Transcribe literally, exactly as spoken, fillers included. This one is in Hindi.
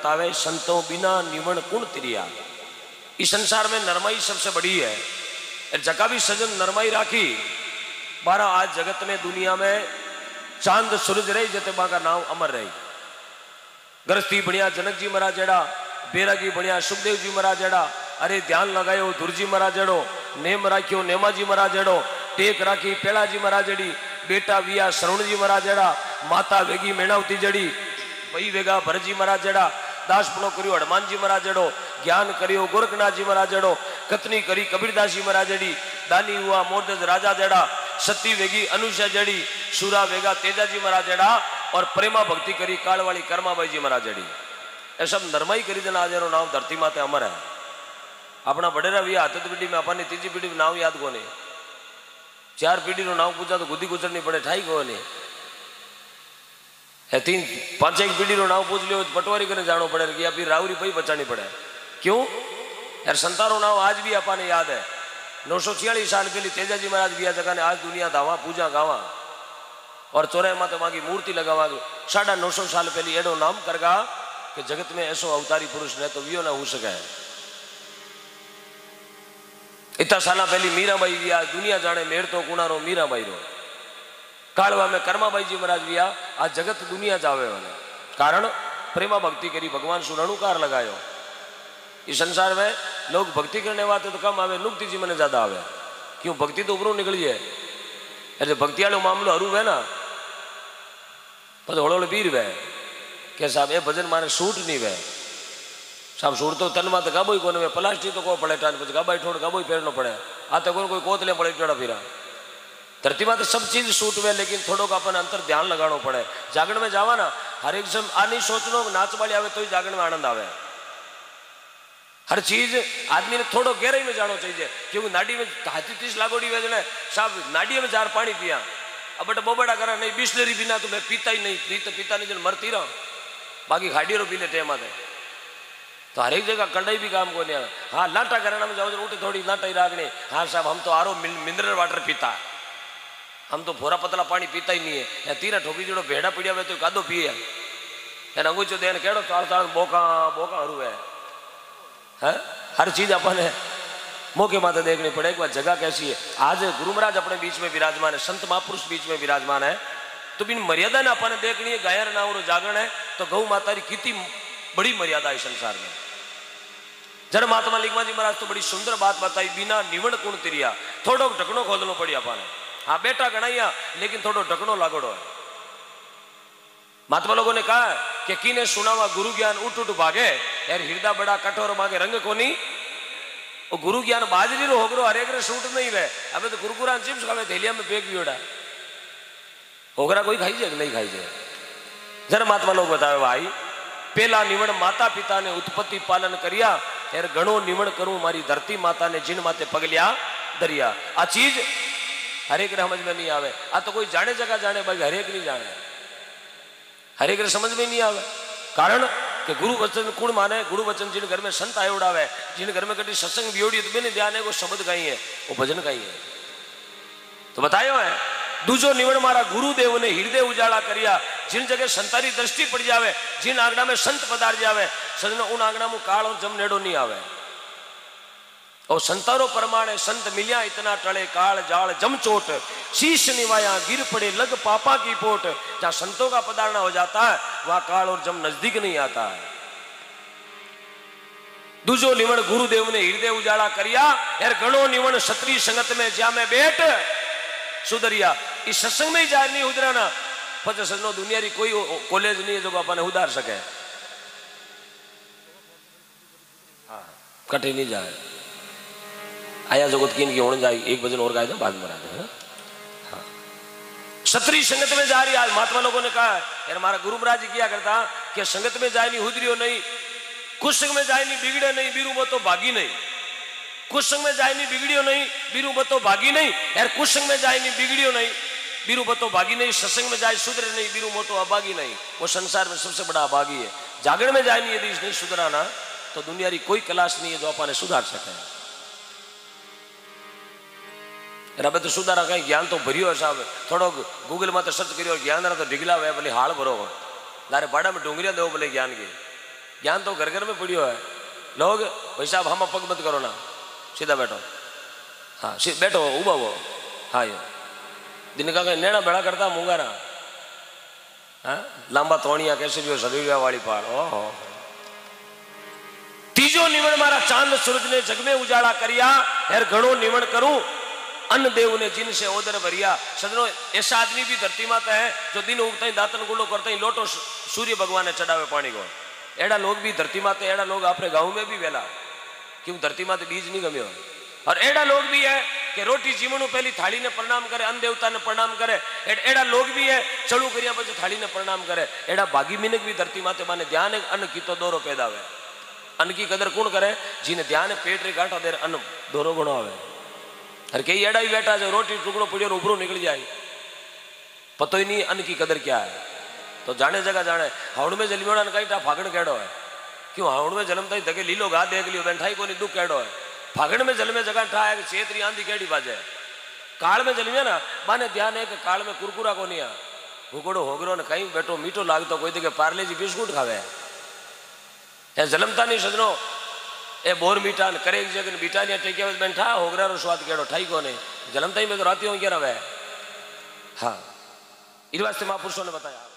बतावे संतों बिना निवण कुण तिरिया। इस संसार में नरमाई सबसे बड़ी है। जगह भी सजन नरमाई राखी बारह आज जगत में दुनिया में चांद सूरज रही जते मां का नाम अमर रही। गृहस्थी बढ़िया जनक जी महाराज जड़ा, बैरागी बढ़िया सुखदेव जी महाराज जड़ा, अरे ध्यान लगायो दुरजी महाराज जड़ो, नेम राख्यो नेमा जी महाराज जड़ो, टेक राखी पेड़ा जी महाराज जड़ी, बेटा विया श्रवण जी महाराज जड़ा, माता वेगी मेणावती जड़ी, भाई वेगा भरजी महाराज जड़ा, दासपणो करियो हनुमान जी महाराज जड़ो, ज्ञान करियो गोरखनाथ जी महाराज जड़ो, कतनी करी कबीरदास जी महाराज जड़ी, दानी हुआ मोरदज राजा जड़ा, सती वेगी अनुषा जड़ी, सूरा वेगा तेजा जी महाराज जड़ा, और प्रेमा भक्ति करी काल वाली कर्माबाई जी महाराज जड़ी। ये सब नरमाई करी देना आज नाम धरती माते अमर है। अपना बड़ेरा भी आते पीढ़ी में अपनी तीजी पीढ़ी में नाम याद को नहीं, चार पीढ़ी नो नाम पूछा तो गुद्दी गुजरनी पड़े ठाई को नहीं है। तीन पांच एक पीढ़ी नो नाम पूछ लियो पटवारी करने जानो पड़े या फिर रावरी पई बचानी पड़े। क्यों यार संतारो नाम आज भी अपने याद है। नौ सौ छियालीस साल पहले तेजा जी महाराज भी जगह ने आज दुनिया धावा पूजा गावा और चौराहे माता माँ की मूर्ति लगावा। साढ़ा नौ सौ साल पहले एडो नाम करगा कि जगत में ऐसो अवतारी पुरुष ने तो वियो ना हो सके। इतना साल पहले मीराबाई भी आज दुनिया जाने मेर तो कुणारो मीराबाई रो, कालवा में कर्माबाई जी महाराज भी आज जगत दुनिया जावे वाले कारण प्रेमा भक्ति करी भगवान सुरणुकार लगायो। इस संसार में लोग भक्ति करने वाले तो कम आवे, नुक्ति जी मैंने ज्यादा आवे। क्यों भक्ति तो ऊपरों निकली है। ऐसे भक्ति वाले मामलो हरू है ना तो होड़ो पीर वे के साहब ये भजन मारे सूट नहीं वे साहब सूट तो तन में तो गाबो ही कोने में प्लास्टिक तो को पड़े टान पे गाबाई ठोड़ गाबो ही फेरनो पड़े आ तो कोई कोतले पड़े चढ़ा फिरा धरती में तो सब चीज सूट हुए लेकिन थोड़ो का अपन अंतर ध्यान लगाना पड़े। जागरण में जावा ना हर एक समय आ नहीं सोचनो नाच वाली आवे तो ही जागरण में आनंद आवे। हर चीज आदमी ने थोड़ो गहराई में जानो चाहिए क्योंकि नाड़ी में हाथी तीस लागोड़ी वे साहब नाड़ी में जार पानी पिया अब बट बोबड़ा करा नहीं बिस्लरी बिना तो मैं पीता ही नहीं पीता पीता नहीं जन मरती रहा बाकी खाड़ी रो पीले टेम आते तो हर एक जगह कंडाई भी काम को नहीं आवे। हाँ लाटा कराना में जाओ उठे थोड़ी लाटा ही रागनी। हाँ साहब हम तो आरो मिनरल वाटर पीता हम तो भोरा पतला पानी पीता ही नहीं है। या तीरा ठोकी जोड़ो भेड़ा पीड़िया हुए तो कादो पिए एना अंगूचो देन केड़ो चार चार बोका बोका हरू है। है हर चीज अपन है मौके माते देखनी पड़े कि वह जगह कैसी है। आज गुरु महाराज अपने बीच में विराजमान है, संत महापुरुष बीच में विराजमान है तो बिन मर्यादा ने अपन देखनी है। गायर ना और जागरण है तो गौ माता की कितनी बड़ी मर्यादा है संसार में। जड़ महात्मा लिंगमा जी महाराज तो बड़ी सुंदर बात बताई बिना निवण कुण तिरिया थोड़ो ढकनो खोदनो पड़ी अपन। हाँ बेटा गणाइया लेकिन थोड़ो ढकनो लागोड़ो है। महात्मा लोगों ने कहा कि किने सुनावा गुरु ज्ञान उठ उठ भागे यार हृदय बड़ा कठोर मांगे रंग कोनी वो गुरु ज्ञान बाजरी रो होगरो हरेक रे सूट नहीं वे। अबे तो कुरकुरा चिप्स खावे थैलिया में फेंक दियोड़ा होगरा कोई खाई जाए नहीं खाई जाए। जरा महात्मा लोग बतावे भाई पहला निवण माता पिता ने उत्पत्ति पालन करिया यार घणो निवण करूं मारी धरती माता ने जिन माते पगलिया दरिया। आ चीज हरेक रे समझ में नहीं आवे। आ तो कोई जाने जगह जाने भाई हरेक नहीं जाने हरेक रे समझ में नहीं आवे कारण कि गुरु वचन कुण माने गुरु वचन जिन घर में संत आयोड़ा है जिन घर में कभी सत्संग बियोड़ी तो मैंने ध्यान है वो शब्द गाई है वो भजन गाई है। तो बतायो है दूजो निवण मारा गुरुदेव ने हृदय उजाला करिया जिन जगह संतारी दृष्टि पड़ जावे जिन आंगना में संत पधार जावे सजनो उन आंगना में काल और जम नेड़ो नहीं आवे। और संतारो परमाणे संत मिलिया इतना टले काल जाल जम चोट शीश निवाया गिर पड़े लग पापा की पोट। जहां संतों का पधारना हो जाता है वहां काल और जम नजदीक नहीं आता है। दूजो निवण गुरुदेव ने हृदय उजाला करिया यार गणो निवण क्षत्रिय संगत में ज्या में बैठ सुधरिया। इस सत्संग में ही जाहिर नहीं उधराना पच सजनो दुनिया री कोई कॉलेज नहीं है जो अपने उधार सके। हाँ कटे नहीं जाए आया जगत की इनकी होने जाए एक भजन और गाए थे बाद में है। हाँ क्षत्रिय संगत में जा रही आज महात्मा लोगों ने कहा यार हमारा गुरु महाराज जी किया करता कि संगत में जाए नहीं हुदरियो नहीं कुसंग में जाए नहीं बिगड़े नहीं बीरू वो तो भागी नहीं कुसंग में जाए नहीं बिगड़ियो नहीं बीरू वो तो भागी नहीं यार कुसंग में जाए नहीं बिगड़ियो नहीं बीरू वो तो भागी नहीं सत्संग में जाए सुधरे नहीं बीरू वो तो अभागी नहीं वो संसार में सबसे बड़ा अभागी है। जागरण में जाए नहीं यदि नहीं सुधराना तो दुनिया की कोई क्लास नहीं है जो अपन सुधार सके। अब तो सुधारा कहीं ज्ञान तो भरियो है साहब थोड़ो गूगल में तो सर्च करियो ज्ञान तो डिगला हुआ भले हाल भरो लारे बाड़ा में डूंगरिया दो भले ज्ञान के ज्ञान तो घर घर में पड़ियो है। लोग भाई साहब हम पग मत करो ना, सीधा बैठो, हाँ बैठो उबा वो, हाँ ये दिन का नेड़ा बेड़ा करता मुंगारा, हाँ लांबा तोड़िया कैसे जो शरीर वाली पाड़। ओहो तीजो निवण मारा चांद सूरज ने जग में उजाड़ा करिया, हेर घणो निवण करूं अन्न देव ने जिन से ओदर भरिया। सजनो ऐसा आदमी भी धरती माता है जो दिन उगता ही दातन गुलो करता ही लोटो सूर्य भगवान ने चढ़ावे पानी को। एड़ा लोग भी धरती माते, एड़ा लोग अपने गांव में भी वेला, क्यों धरती माते बीज नहीं गम्यो। और एड़ा लोग भी है कि रोटी जीवणु पहली थाली ने प्रणाम करे, अन्न देवता ने प्रणाम करे। एड़ा लोग भी है चलू करिया પછી थाली ने प्रणाम करे। एड़ा भागी मिनक भी धरती माते माने ध्यान अन्न की तो दोरो पैदा हुए। अन्न की कदर कौन करे? जिने ध्यान पेट रे गांठा देर अन्न दोरो गुणो आवे। अरे कई एड़ा ही बैठा जो रोटी टुकड़ो पड़ियो उभरो निकल जाए, पतो ही नहीं अन्न की कदर क्या है। तो जाने जगह जाने हावड़ में जलमियोड़ा ने कही था फागण केड़ो है, क्यों हावड़ में जन्मता ही धके लीलो गा देख लियो बैठाई को नहीं दुख केड़ो है। फागण में जल में जगह ठा है चेतरी आंधी केड़ी बाजे। काल में जलमिया ना माने ध्यान है कि काल में कुरकुरा को नहीं आ भूकोड़ो होगरो ने कहीं बैठो मीठो लागतो कोई देखे पार्ले जी बिस्कुट खावे है। जलमता नहीं सजनो ए बोर मीठा ने करे एक जगह बीटा ने टेकिया बैठा होगरा रो स्वाद केड़ो ठाई को नहीं जलमता ही में तो राती हो गया रवे। हाँ इस वास्ते महापुरुषों ने बताया।